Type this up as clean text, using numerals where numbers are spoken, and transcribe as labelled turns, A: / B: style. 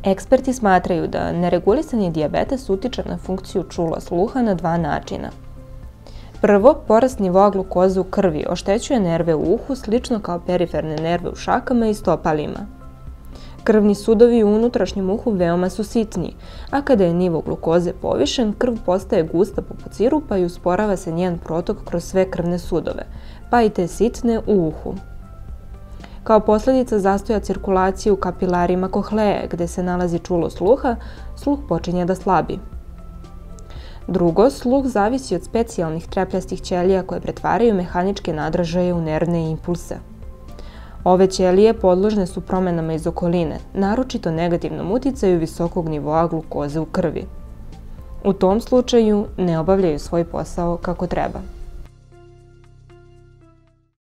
A: Eksperti smatraju da neregulisani dijabetes utiče na funkciju čula sluha na dva načina. Prvo, porast nivoa glukoze u krvi oštećuje nerve u uhu slično kao periferne nerve u šakama i stopalima. Krvni sudovi u unutrašnjem uhu veoma su sitni, a kada je nivo glukoze povišen, krv postaje gusta poput sirupa i usporava se njen protok kroz sve krvne sudove, pa i te sitne u uhu. Kao posljedica zastoja cirkulacije u kapilarima kohleje, gde se nalazi čulo sluha, sluh počinje da slabi. Drugo, sluh zavisi od specijalnih trepljastih ćelija koje pretvaraju mehaničke nadražaje u nervne impulse. Ove ćelije podložne su promenama iz okoline, naročito negativnom uticaju visokog nivoa glukoze u krvi. U tom slučaju ne obavljaju svoj posao kako treba.